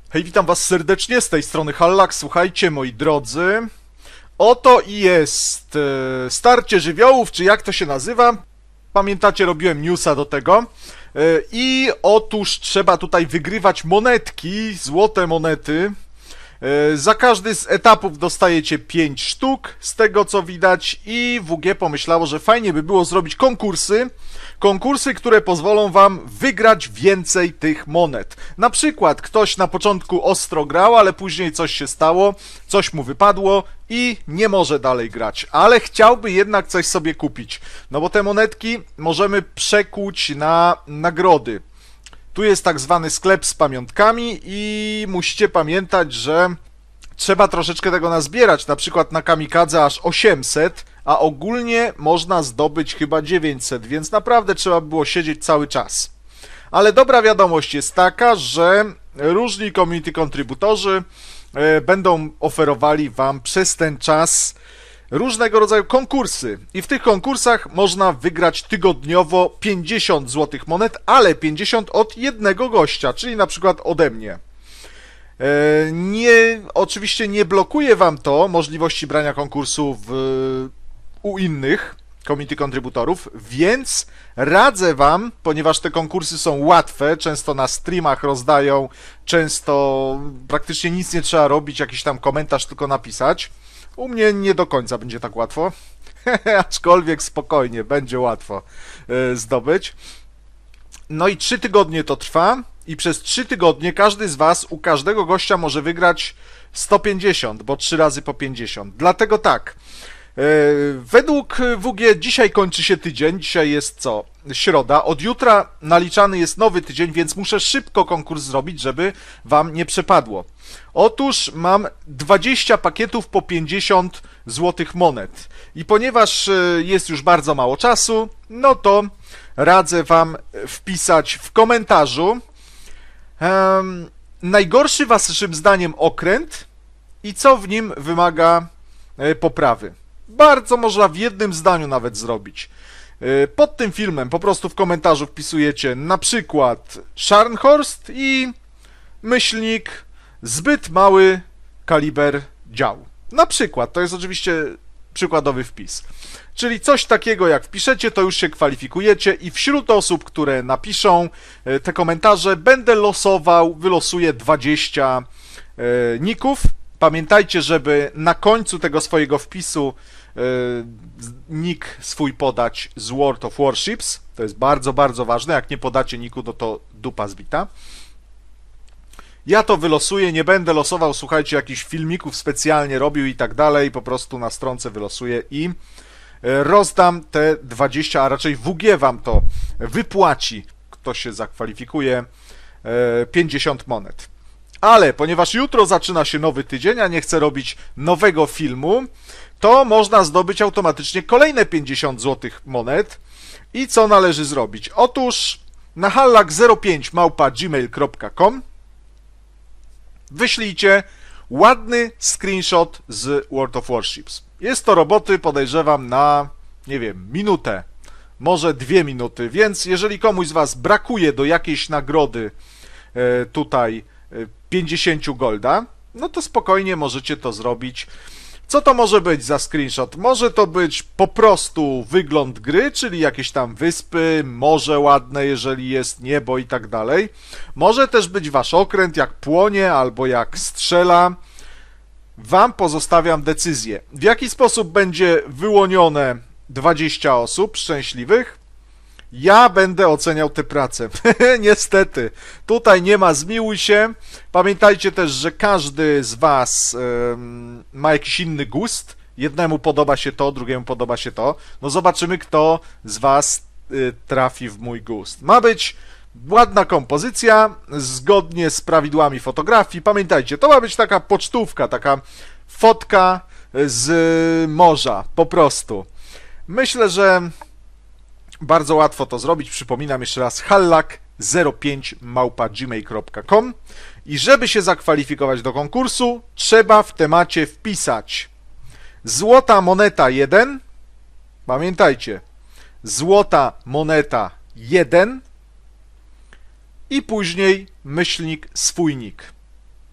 Hej, witam was serdecznie, z tej strony Hallak. Słuchajcie, moi drodzy, oto i jest starcie żywiołów, czy jak to się nazywa. Pamiętacie, robiłem newsa do tego. I otóż trzeba tutaj wygrywać monetki, złote monety. Za każdy z etapów dostajecie 5 sztuk, z tego co widać, i WG pomyślało, że fajnie by było zrobić konkursy, które pozwolą wam wygrać więcej tych monet. Na przykład ktoś na początku ostro grał, ale później coś się stało, coś mu wypadło i nie może dalej grać, ale chciałby jednak coś sobie kupić, no bo te monetki możemy przekuć na nagrody. Tu jest tak zwany sklep z pamiątkami i musicie pamiętać, że trzeba troszeczkę tego nazbierać, na przykład na Kamikadze aż 800, a ogólnie można zdobyć chyba 900, więc naprawdę trzeba by było siedzieć cały czas. Ale dobra wiadomość jest taka, że różni community kontrybutorzy będą oferowali wam przez ten czas różnego rodzaju konkursy i w tych konkursach można wygrać tygodniowo 50 złotych monet, ale 50 od jednego gościa, czyli na przykład ode mnie. Oczywiście nie blokuje wam to możliwości brania konkursów u innych community kontrybutorów, więc radzę wam, ponieważ te konkursy są łatwe, często na streamach rozdają, często praktycznie nic nie trzeba robić, jakiś tam komentarz tylko napisać. U mnie nie do końca będzie tak łatwo, aczkolwiek spokojnie, będzie łatwo zdobyć. No i 3 tygodnie to trwa i przez 3 tygodnie każdy z was, u każdego gościa może wygrać 150, bo 3 razy po 50. Dlatego tak, według WG dzisiaj kończy się tydzień, dzisiaj jest co? Środa, od jutra naliczany jest nowy tydzień, więc muszę szybko konkurs zrobić, żeby wam nie przepadło. Otóż mam 20 pakietów po 50 złotych monet i ponieważ jest już bardzo mało czasu, no to radzę wam wpisać w komentarzu najgorszy waszym zdaniem okręt i co w nim wymaga poprawy. Bardzo można w jednym zdaniu nawet zrobić. Pod tym filmem po prostu w komentarzu wpisujecie na przykład Scharnhorst i myślnik zbyt mały kaliber dział. Na przykład, to jest oczywiście przykładowy wpis. Czyli coś takiego jak wpiszecie, to już się kwalifikujecie i wśród osób, które napiszą te komentarze, będę wylosuję 20 ników. Pamiętajcie, żeby na końcu tego swojego wpisu nick swój podać z World of Warships. To jest bardzo, bardzo ważne. Jak nie podacie niku, no to dupa zbita. Ja to wylosuję, nie będę losował, słuchajcie, jakichś filmików specjalnie robił i tak dalej. Po prostu na stronce wylosuję i rozdam te 20, a raczej WG wam to wypłaci, kto się zakwalifikuje, 50 monet. Ale ponieważ jutro zaczyna się nowy tydzień, a nie chcę robić nowego filmu, to można zdobyć automatycznie kolejne 50 złotych monet. I co należy zrobić? Otóż na hallak05@gmail.com wyślijcie ładny screenshot z World of Warships. Jest to roboty, podejrzewam, na, nie wiem, minutę, może 2 minuty, więc jeżeli komuś z was brakuje do jakiejś nagrody tutaj 50 golda, no to spokojnie możecie to zrobić. Co to może być za screenshot? Może to być po prostu wygląd gry, czyli jakieś tam wyspy, morze ładne, jeżeli jest niebo i tak dalej. Może też być wasz okręt, jak płonie albo jak strzela. Wam pozostawiam decyzję. W jaki sposób będzie wyłonione 20 osób szczęśliwych? Ja będę oceniał tę pracę. Niestety, tutaj nie ma zmiłuj się. Pamiętajcie też, że każdy z was ma jakiś inny gust. Jednemu podoba się to, drugiemu podoba się to. No zobaczymy, kto z was trafi w mój gust. Ma być ładna kompozycja, zgodnie z prawidłami fotografii. Pamiętajcie, to ma być taka pocztówka, taka fotka z morza, po prostu. Myślę, że bardzo łatwo to zrobić. Przypominam jeszcze raz, hallak05@gmail.com i żeby się zakwalifikować do konkursu, trzeba w temacie wpisać złota moneta 1. Pamiętajcie, złota moneta 1 i później myślnik swój nick.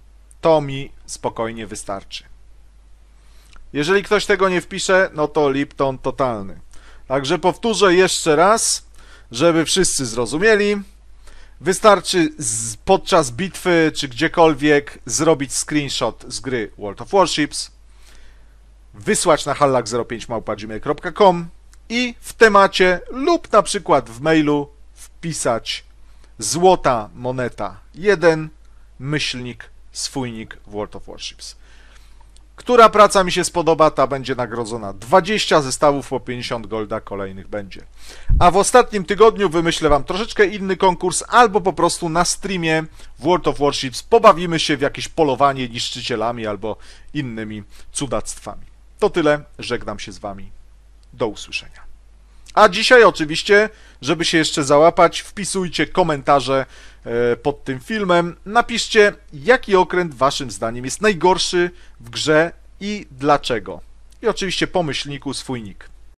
To mi spokojnie wystarczy. Jeżeli ktoś tego nie wpisze, no to Lipton totalny. Także powtórzę jeszcze raz, żeby wszyscy zrozumieli. Wystarczy podczas bitwy czy gdziekolwiek zrobić screenshot z gry World of Warships, wysłać na hallak05@gmail.com i w temacie lub na przykład w mailu wpisać złota moneta 1 myślnik swójnik w World of Warships. Która praca mi się spodoba, ta będzie nagrodzona. 20 zestawów po 50 golda kolejnych będzie. A w ostatnim tygodniu wymyślę wam troszeczkę inny konkurs, albo po prostu na streamie w World of Warships pobawimy się w jakieś polowanie niszczycielami albo innymi cudactwami. To tyle, żegnam się z wami. Do usłyszenia. A dzisiaj oczywiście, żeby się jeszcze załapać, wpisujcie komentarze pod tym filmem. Napiszcie, jaki okręt waszym zdaniem jest najgorszy w grze i dlaczego. I oczywiście po myślniku swój nick.